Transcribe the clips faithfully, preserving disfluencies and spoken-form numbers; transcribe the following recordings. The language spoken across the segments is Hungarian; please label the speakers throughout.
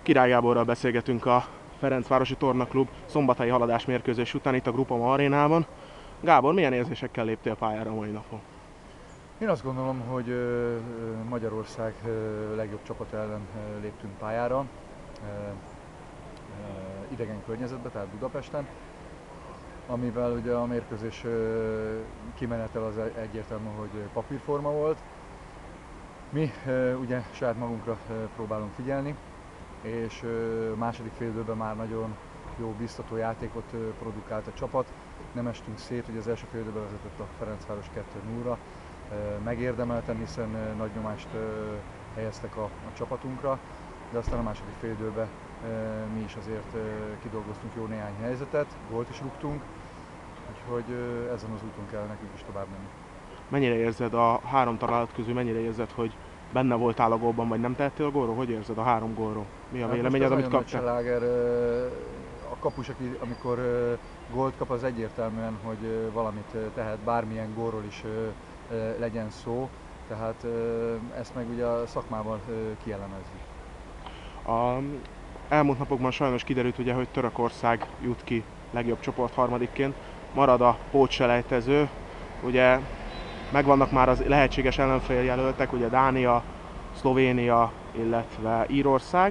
Speaker 1: Király Gáborral beszélgetünk a Ferencvárosi Tornaklub szombathelyi haladás mérkőzés után itt a Groupama arénában. Gábor, milyen érzésekkel léptél pályára a mai napon?
Speaker 2: Én azt gondolom, hogy Magyarország legjobb csapat ellen léptünk pályára, idegen környezetben, tehát Budapesten, amivel ugye a mérkőzés kimenetel az egyértelmű, hogy papírforma volt. Mi ugye saját magunkra próbálunk figyelni, és második félidőben már nagyon jó, biztató játékot produkált a csapat. Nem estünk szét, ugye az első félidőben vezetett a Ferencváros kettő nullra, megérdemelten, hiszen nagy nyomást helyeztek a, a csapatunkra, de aztán a második félidőben mi is azért kidolgoztunk jó néhány helyzetet, gólt is rúgtunk, úgyhogy ezen az úton kell nekünk is tovább menni.
Speaker 1: Mennyire érzed a három találat közül, mennyire érzed, hogy benne voltál a gólban, vagy nem tettél a gólról? Hogy érzed a három gólról? Mi a véleményed, amit kaptál?
Speaker 2: A kapus, aki, amikor gólt kap, az egyértelműen, hogy valamit tehet, bármilyen gólról is legyen szó, tehát ezt meg ugye a szakmával kielemezzük.
Speaker 1: A elmúlt napokban sajnos kiderült, ugye, hogy Törökország jut ki legjobb csoport harmadikként, marad a pótselejtező, ugye megvannak már az lehetséges ellenféljelöltek, ugye Dánia, Szlovénia, illetve Írország.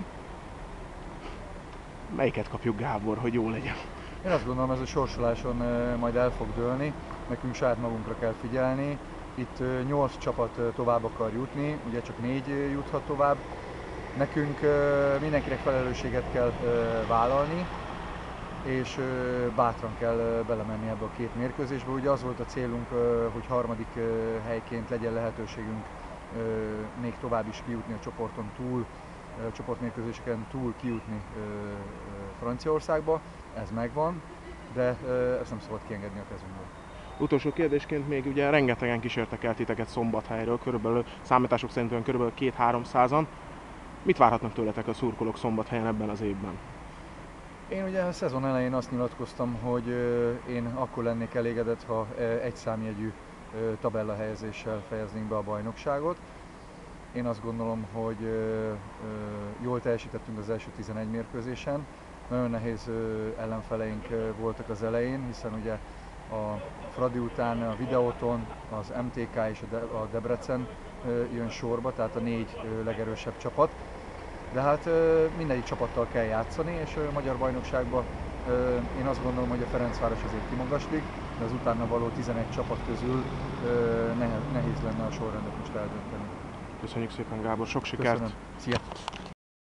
Speaker 1: Melyiket kapjuk, Gábor, hogy jó legyen?
Speaker 2: Én azt gondolom, ez a sorsoláson majd el fog dőlni, nekünk saját magunkra kell figyelni. Itt nyolc csapat tovább akar jutni, ugye csak négy juthat tovább. Nekünk mindenkinek felelősséget kell vállalni, és bátran kell belemenni ebbe a két mérkőzésbe. Ugye az volt a célunk, hogy harmadik helyként legyen lehetőségünk még tovább is kijutni a csoporton túl, a csoportmérkőzéseken túl kijutni Franciaországba. Ez megvan, de ezt nem szabad kiengedni a kezünkből.
Speaker 1: Utolsó kérdésként még ugye rengetegen kísértek el titeket Szombathelyről, körülbelül számítások szerint körülbelül kétszáz-háromszázan. Mit várhatnak tőletek a szurkolók Szombathelyen ebben az évben?
Speaker 2: Én ugye a szezon elején azt nyilatkoztam, hogy én akkor lennék elégedett, ha egy számjegyű tabellahelyezéssel fejeznénk be a bajnokságot. Én azt gondolom, hogy jól teljesítettünk az első tizenegy mérkőzésen. Nagyon nehéz ellenfeleink voltak az elején, hiszen ugye a Fradi után a Videoton, az em té ká és a Debrecen jön sorba, tehát a négy legerősebb csapat. De hát mindegyik csapattal kell játszani, és a magyar bajnokságban én azt gondolom, hogy a Ferencváros azért kimagaslik, de az utána való tizenegy csapat közül nehéz lenne a sorrendet most eldönteni.
Speaker 1: Köszönjük szépen, Gábor, sok sikert!
Speaker 2: Köszönöm. Szia!